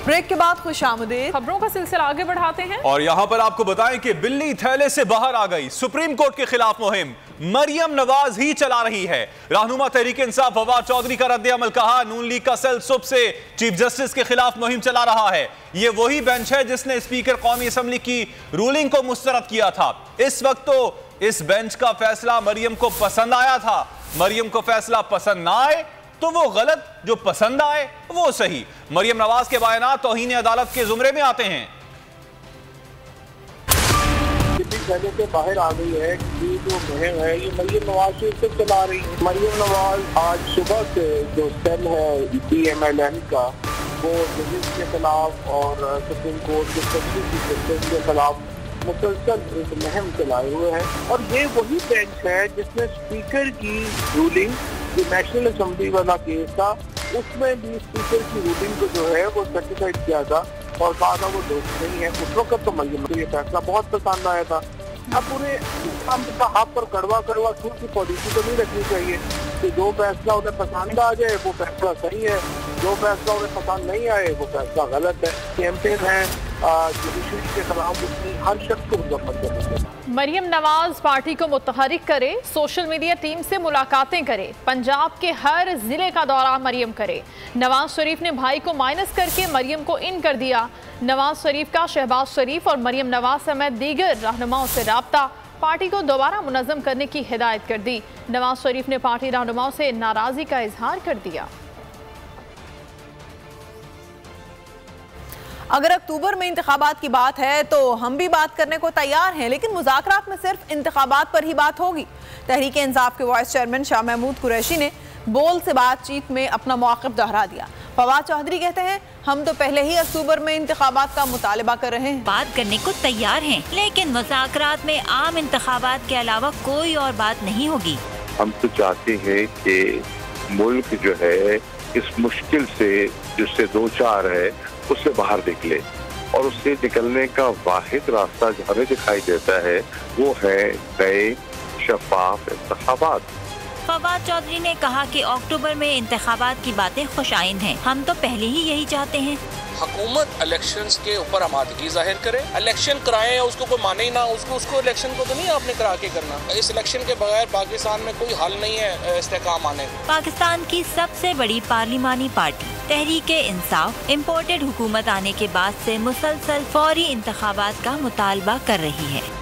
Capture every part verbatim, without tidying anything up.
Break के बाद खुशामदीद। खबरों का सिलसिला आगे बढ़ाते हैं और यहाँ पर आपको बताएं कि बिल्ली थैले से बाहर आ गई। सुप्रीम कोर्ट के खिलाफ मुहिम मरियम नवाज ही चला रही है। रहनुमा तहरीक इंसाफ फवाद चौधरी का रद्द-ए-अमल, कहा नून लीग का सेल सुबह से चीफ जस्टिस के खिलाफ मुहिम चला रहा है। ये वही बेंच है जिसने स्पीकर कौमी असम्बली की रूलिंग को मुस्तरद किया था। इस वक्त तो इस बेंच का फैसला मरियम को पसंद आया था। मरियम को फैसला पसंद ना आए तो वो गलत, जो पसंद आए वो सही। मरियम नवाज के बयानात तौहीन अदालत के जुमरे में आते हैं। पहले से बाहर आ गई है कि जो मुहिम है ये मरियम नवाज से चला रही है। मरियम नवाज आज सुबह से जो सेल है पी एम एल एन का वो जजेस के खिलाफ और सुप्रीम कोर्ट के जस्टिस के खिलाफ मुसलसल एक मुहिम चलाए हुए हैं। और ये वही बेंच है जिसने स्पीकर की रूलिंग, जो नेशनल असम्बली वाला केस था, उसमें भी स्पीकर की रूलिंग को जो है वो सर्टिफाइड किया था और कहा था वो दोस्त नहीं है। उस वक्त तो मरियम को ये फैसला बहुत पसंद आया था। अब पूरे हाथ पर कड़वा कड़वा छूट की पॉलिसी तो नहीं रखनी चाहिए कि जो फैसला उन्हें पसंद आ जाए वो फैसला सही है, जो फैसला उन्हें पसंद नहीं आए वो फैसला गलत है। कैंपेन है जुडिशरी के खिलाफ, उसमें हर शख्स को मुजम्मत करना चाहिए। मरियम नवाज पार्टी को मुतहरिक करे, सोशल मीडिया टीम से मुलाकातें करे, पंजाब के हर जिले का दौरा मरियम करे। नवाज शरीफ ने भाई को माइनस करके मरियम को इन कर दिया। नवाज शरीफ का शहबाज शरीफ और मरियम नवाज समेत दीगर रहनुमाओं से राब्ता, पार्टी को दोबारा मुनज़्ज़म करने की हिदायत कर दी। नवाज शरीफ ने पार्टी रहनुमाओं से नाराजगी का इजहार कर दिया। अगर अक्टूबर में इंतखाबात की बात है तो हम भी बात करने को तैयार हैं, लेकिन मुज़ाकरात में सिर्फ इंतखाबात पर ही बात होगी। तहरीक इंसाफ के वाइस चेयरमैन शाह महमूद कुरैशी ने बोल से बातचीत में अपना मौक़िफ़ दोहरा दिया। फवाद चौधरी कहते हैं हम तो पहले ही अक्टूबर में इंतखाबात का मुतालबा कर रहे हैं, बात करने को तैयार हैं, लेकिन मुज़ाकरात में आम इंतखाबात के अलावा कोई और बात नहीं होगी। हम तो चाहते हैं कि मुल्क जो है इस मुश्किल से जिससे दो चार है उससे बाहर निकले, और उससे निकलने का वाहिद रास्ता जो हमें दिखाई देता है वो है नए शफाफ इंतखाबात। फवाद चौधरी ने कहा कि अक्टूबर में इंतखाबात की बातें खुशाइंद हैं, हम तो पहले ही यही चाहते हैं। हुकूमत इलेक्शंस के ऊपर आमादगी जाहिर करे, इलेक्शन कराए, उसको कोई माने ही ना, उसको उसको इलेक्शन को तो नहीं आपने करा के करना। इस इलेक्शन के बगैर पाकिस्तान में कोई हल नहीं है इस्तेकाम आने। पाकिस्तान की सबसे बड़ी पार्लिमानी पार्टी तहरीक इंसाफ इम्पोर्टेड हुकूमत आने के बाद से मुसलसल फौरी इंतखाबात का मुतालबा कर रही है।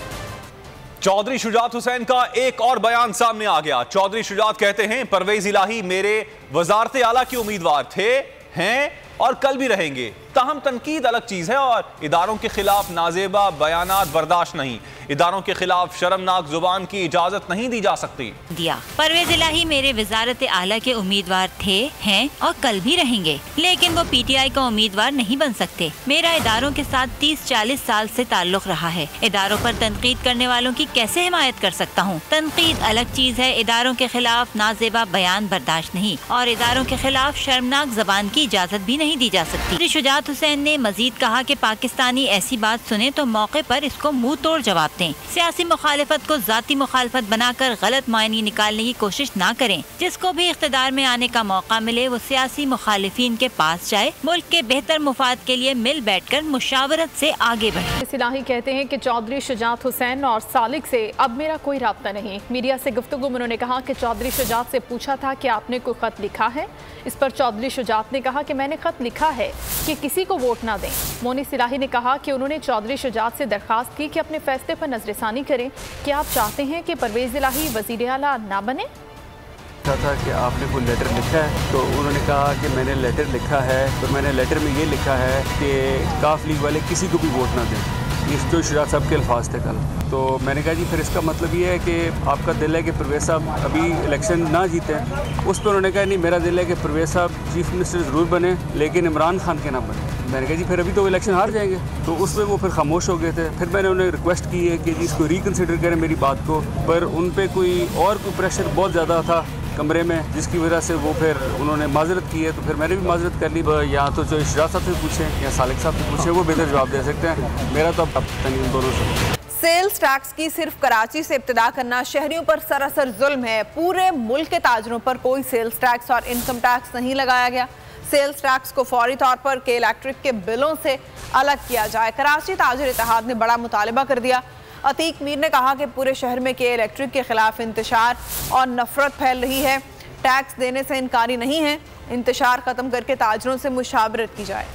चौधरी शुजात हुसैन का एक और बयान सामने आ गया। चौधरी शुजात कहते हैं परवेज इलाही मेरे वजारत आला के उम्मीदवार थे, हैं और कल भी रहेंगे। ताहम तनकीद अलग चीज है और इदारों के खिलाफ नाजेबा बयानात बर्दाश्त नहीं। इदारों के खिलाफ शर्मनाक जुबान की इजाजत नहीं दी जा सकती। दिया परवेज इलाही मेरे वजारत आला के उम्मीदवार थे, हैं और कल भी रहेंगे, लेकिन वो पीटीआई का उम्मीदवार नहीं बन सकते। मेरा इदारों के साथ तीस चालीस साल से ताल्लुक रहा है। इदारों पर तनकीद करने वालों की कैसे हिमायत कर सकता हूँ? तनकीद अलग चीज है, इदारों के खिलाफ नाजेबा बयान बर्दाश्त नहीं, और इदारों के खिलाफ शर्मनाक जबान की इजाजत भी नहीं दी जा सकती। शुजात हुसैन ने मजीद कहा कि पाकिस्तानी ऐसी बात सुने तो मौके पर इसको मुंह तोड़ जवाब दें। सियासी मुखालिफत को जाती मुखालिफत बनाकर गलत मायने निकालने की कोशिश ना करें। जिसको भी इख्तिदार में आने का मौका मिले वो सियासी मुखालिफिन के पास जाए, मुल्क के बेहतर मुफाद के लिए मिल बैठ कर मुशावरत से आगे बढ़े। इलाही कहते हैं कि चौधरी शुजात हुसैन और सालिक से अब मेरा कोई राब्ता नहीं। मीडिया से गुफ्तगू में उन्होंने कहा कि चौधरी शुजात से पूछा था कि आपने कोई खत लिखा है। इस पर चौधरी शुजात ने कहा कि मैंने खत लिखा है कि किसी को वोट ना दें। मोनिस इलाही ने कहा कि उन्होंने चौधरी शुजात से दरखास्त की कि अपने फैसले पर नजरसानी करें। क्या आप चाहते हैं कि परवेज इलाही वजीर आला ना बने? था कि आपने कोई लेटर लिखा है, तो उन्होंने कहा कि मैंने लेटर लिखा है, तो मैंने लेटर में ये लिखा है कि काफ लीग वाले किसी को भी वोट ना दें। इस तो शुजात साहब के अल्फाज थे कल। तो मैंने कहा जी फिर इसका मतलब ये है कि आपका दिल है कि परवेज साहब अभी इलेक्शन ना जीते। उस पर उन्होंने कहा नहीं, मेरा दिल है कि परवेज साहब चीफ मिनिस्टर ज़रूर बने लेकिन इमरान खान के ना बने। मैंने कहा जी फिर अभी तो इलेक्शन हार जाएंगे। तो उस पर वो फिर खामोश हो गए थे। फिर मैंने उन्हें रिक्वेस्ट की है कि इसको रिकन्सिडर करें मेरी बात को, पर उन पर कोई और कोई प्रेशर बहुत ज़्यादा था कमरे में, जिसकी वजह से वो फिर उन्होंने माजरत की है। तो फिर मैंने भी माजरत कर ली। या तो जो शुजात साहब से पूछें या सालिक साहब से पूछें, वो बेहतर जवाब दे सकते हैं। मेरा तो अब तक दोनों से सेल्स टैक्स की सिर्फ कराची से इब्तिदा करना शहरियों पर सरासर जुल्म है। पूरे मुल्क के ताजरों पर कोई सेल्स टैक्स और इनकम टैक्स नहीं लगाया गया। सेल्स टैक्स को फौरी तौर पर के इलेक्ट्रिक के बिलों से अलग किया जाए। कराची ताजिर इत्तेहाद ने बड़ा मुतालबा कर दिया। अतीक मीर ने कहा कि पूरे शहर में के इलेक्ट्रिक के खिलाफ इंतशार और नफरत फैल रही है। टैक्स देने से इनकारी नहीं है, इंतशार खत्म करके ताजरों से मुशावरत की जाए।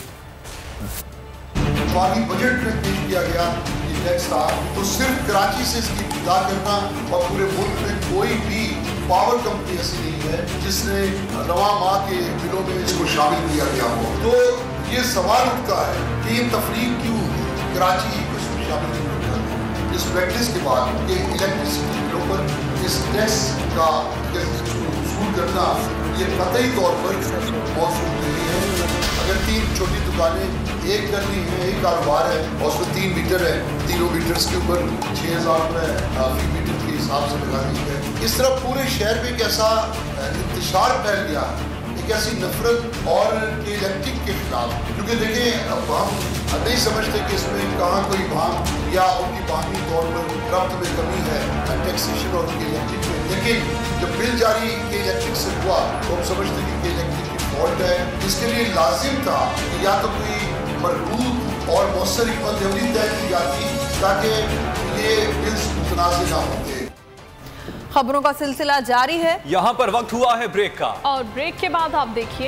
बजट में पेश किया गया टैक्स था, तो सिर्फ कराची से इसकी इब्तिदा करना और पूरे मुल्क में कोई भी पावर कंपनी ऐसी नहीं है जिसने रवा माह के बिलों में इसको शामिल किया गया हो। तो ये सवाल उठता है कि ये तफरीक क्यों कराची को इसमें शामिल नहीं करता। इस प्रैक्टिस के बाद कि इलेक्ट्रिसिटी बिलों पर इस टैक्स का वसूल करना ये कतई तौर पर मौजूद नहीं है। अगर तीन छोटी दुकानें एक करनी है, एक कारोबार है और उसमें तीन मीटर है, तीनों मीटर्स के ऊपर छः हज़ार रुपये फी मीटर के हिसाब से लगा दी है। इस तरह पूरे शहर में एक ऐसा इंतशार फैल गया, एक ऐसी नफरत और इलेक्ट्रिक के खिलाफ, क्योंकि देखें अब हम नहीं समझते कि इसमें कहाँ कोई भाग या उनकी बाकी तौर पर रफ्त में कमी है टैक्सेशन और उनके इलेक्ट्रिक में। लेकिन जब बिल जारी के इलेक्ट्रिक से हुआ तो हम समझते कि इलेक्ट्रिक की फॉल्ट है। इसके लिए लाजिम था कि या तो कोई मरबूत और मौसर हिकमत-ए-अमली तय की जाती ताकि ये बिल्स मुतनाज़ ना होते। खबरों का सिलसिला जारी है। यहाँ पर वक्त हुआ है ब्रेक का, और ब्रेक के बाद आप देखिए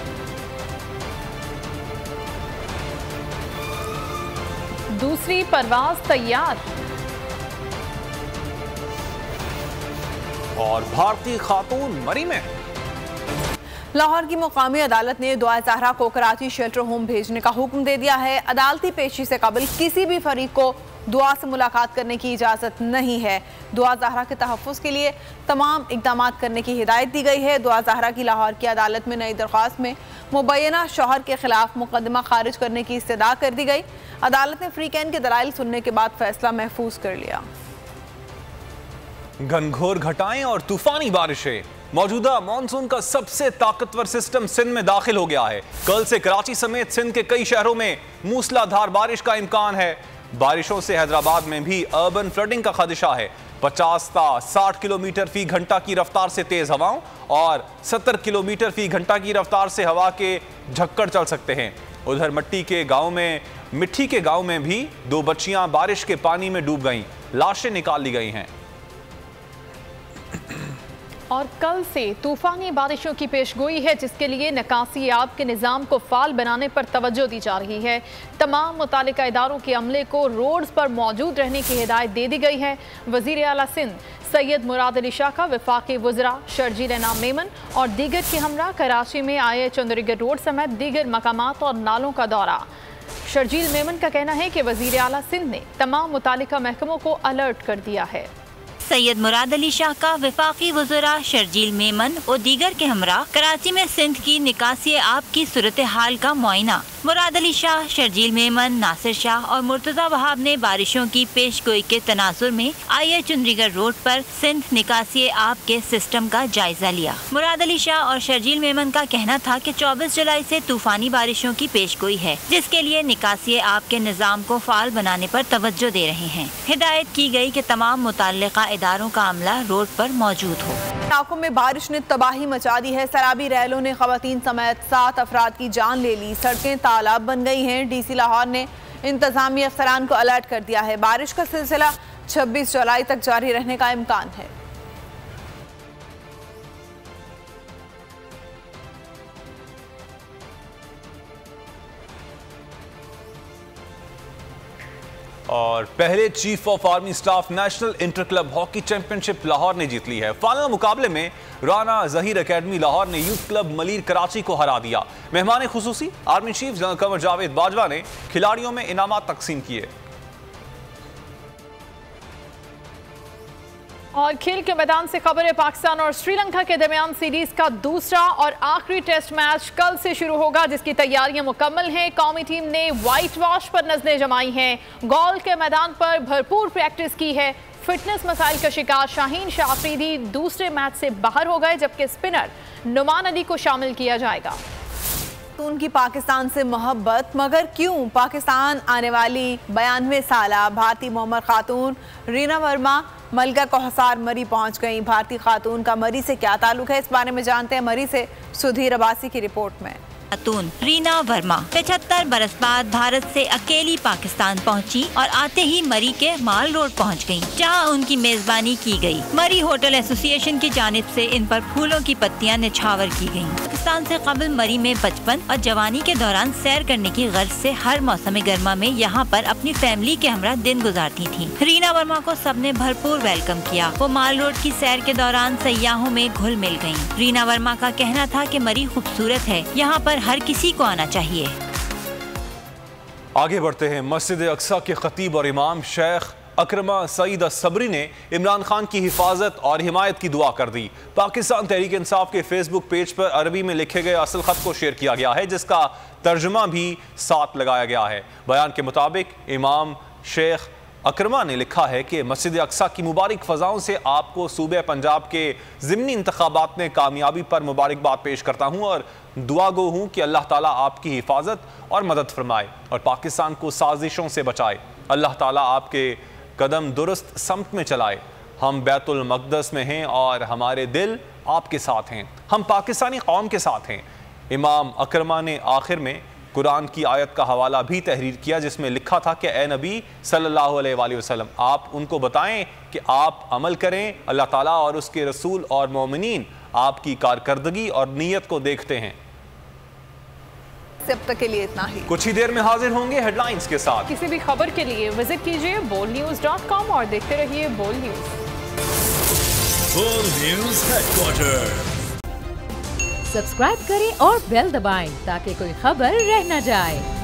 दूसरी परवाज तैयार और भारतीय खातून मरी में। लाहौर की मुकामी अदालत ने दुआ ज़हरा को कराची शेल्टर होम भेजने का हुक्म दे दिया है। अदालती पेशी से कबल किसी भी फरीक को दुआ से मुलाकात करने की इजाज़त नहीं है। दुआ ज़हरा के तहफ़्फ़ुज़ के लिए तमाम इक़दाम करने की हिदायत दी गई है। दुआ ज़हरा की लाहौर की अदालत में नई दरख्वास्त में मुबैना शौहर के खिलाफ मुकदमा खारिज करने की इस्तदा कर दी गई। अदालत ने फ्रीकैन के दलाइल सुनने के बाद फैसला महफूज कर लिया। घनघोर घटाएं और तूफानी बारिशें। मौजूदा मानसून का सबसे ताकतवर सिस्टम सिंध में दाखिल हो गया है। कल से कराची समेत सिंध के कई शहरों में मूसलाधार बारिश का इम्कान है। बारिशों से हैदराबाद में भी अर्बन फ्लडिंग का खदशा है। पचास ता साठ किलोमीटर फी घंटा की रफ्तार से तेज हवाओं और सत्तर किलोमीटर फी घंटा की रफ्तार से हवा के झक्कड़ चल सकते हैं। उधर मट्टी के गांव में मिट्टी के गांव में भी दो बच्चियां बारिश के पानी में डूब गईं, लाशें निकाल ली गई हैं। और कल से तूफानी बारिशों की पेशगोई है, जिसके लिए निकासी आब के निज़ाम को फाल बनाने पर तवज्जो दी जा रही है। तमाम मुतालिका इदारों के अमले को रोड्स पर मौजूद रहने की हिदायत दे दी गई है। वज़ीर आला सिंध सैयद मुराद अली शाह का वफाकी वज़रा शर्जील इनाम मेमन और दीगर के हमरा कराची में आए चंद्रीगढ़ रोड समेत दीगर मकामात और नालों का दौरा। शर्जील मेमन का कहना है कि वज़ीर आला सिंध ने तमाम मुतालिका महकमों को अलर्ट कर दिया है। सैयद मुराद अली शाह का वफाकी वज़रा शर्जील मेमन और दीगर के हमरा कराची में सिंध की निकासी आब की सूरत हाल का मुआयना। मुराद अली शाह, शर्जील मेमन, नासिर शाह और मुर्तज़ा वहाब ने बारिशों की पेशगोई के तनाजुर में आई चुंदरीगढ़ रोड पर सिंध निकासी आब के सिस्टम का जायजा लिया। मुराद अली शाह और शर्जील मेमन का कहना था कि चौबीस जुलाई से तूफानी बारिशों की पेशगोई है, जिसके लिए निकासी आब के निज़ाम को फाल बनाने पर तवज्जो दे रहे हैं। हिदायत की गई कि तमाम मुताल्लिका इदारों का अमला रोड पर मौजूद हो। इलाकों में बारिश ने तबाही मचा दी है। सैलाबी रैलों ने खवातीन समेत सात अफराद की जान ले ली। सड़कें तालाब बन गई हैं। डीसी लाहौर ने इंतजामी अफसरान को अलर्ट कर दिया है। बारिश का सिलसिला छब्बीस जुलाई तक जारी रहने का इम्कान है। और पहले chief of army staff national inter club hockey championship Lahore ने जीत ली है। फाइनल मुकाबले में राना जहीर एकेडमी लाहौर ने यूथ क्लब मलीर कराची को हरा दिया। मेहमान खुसूसी army chief general Qamar Javed Bajwa ने खिलाड़ियों में इनामात तकसीम किए। और खेल के मैदान से खबर है, पाकिस्तान और श्रीलंका के दरमियान सीरीज का दूसरा और आखिरी टेस्ट मैच कल से शुरू होगा, जिसकी तैयारियां मुकम्मल हैं। कौमी टीम ने व्हाइट वॉश पर नजरें जमाई हैं। गोल के मैदान पर भरपूर प्रैक्टिस की है। फिटनेस मसाइल का शिकार शाहीन शाह अफरीदी दूसरे मैच से बाहर हो गए, जबकि स्पिनर नुमान अली को शामिल किया जाएगा। उनकी पाकिस्तान से मोहब्बत, मगर क्यों? पाकिस्तान आने वाली बयानवे साल भारतीय मोहम्मद खातून रीना वर्मा मलका कोहसार मरी पहुंच गई। भारतीय खातून का मरी से क्या ताल्लुक है, इस बारे में जानते हैं मरी से सुधीर अब्बासी की रिपोर्ट में। खातून रीना वर्मा पचहत्तर बरस बाद भारत से अकेली पाकिस्तान पहुंची और आते ही मरी के माल रोड पहुंच गईं, जहां उनकी मेजबानी की गई। मरी होटल एसोसिएशन की जानिब से इन पर फूलों की पत्तियां निछावर की गईं। पाकिस्तान से कबल मरी में बचपन और जवानी के दौरान सैर करने की गर्ज से हर मौसम गर्मा में यहाँ पर अपनी फैमिली के हमरा दिन गुजारती थी। रीना वर्मा को सबने भरपूर वेलकम किया। वो माल रोड की सैर के दौरान सयाहों में घुल मिल गयी। रीना वर्मा का कहना था कि मरी खूबसूरत है, यहाँ पर हर किसी को आना चाहिए। आगे बढ़ते हैं। मस्जिद अक्सा के खतीब और इमाम शेख अकरमा सईद असबरी ने इमरान खान की हिफाजत और हिमायत की दुआ कर दी। पाकिस्तान तहरीक इंसाफ के फेसबुक पेज पर अरबी में लिखे गए असल खत को शेयर किया गया है, जिसका तर्जुमा भी साथ लगाया गया है। बयान के मुताबिक इमाम शेख अकरमा ने लिखा है कि मस्जिद अक्सा की मुबारक फ़ज़ाओं से आपको सूबे पंजाब के ज़िमनी इंतखाबात में कामयाबी पर मुबारकबाद पेश करता हूँ और दुआ गो हूँ कि अल्लाह ताला आपकी हिफाजत और मदद फरमाए और पाकिस्तान को साजिशों से बचाए। अल्लाह ताला आपके कदम दुरुस्त समत में चलाए। हम बैतुल मक़दस में हैं और हमारे दिल आपके साथ हैं। हम पाकिस्तानी कौम के साथ हैं। इमाम अकरमा ने आखिर में कुरान की आयत का हवाला भी तहरीर किया, जिसमें लिखा था कि ए नबी सल्लल्लाहु अलैहि वसल्लम, आप उनको बताएं कि आप अमल करें। अल्लाह ताला और उसके रसूल और मोमिनीन आपकी कारकर्दगी और नीयत को देखते हैं। अब तक के लिए इतना ही। कुछ ही देर में हाजिर होंगे हेडलाइंस के साथ। किसी भी खबर के लिए विजिट कीजिए बोल न्यूज डॉट कॉम और देखते रहिए बोल न्यूज। बोल न्यूज हेडक्वार्टर सब्सक्राइब करें और बेल दबाएं ताकि कोई खबर रह न जाए।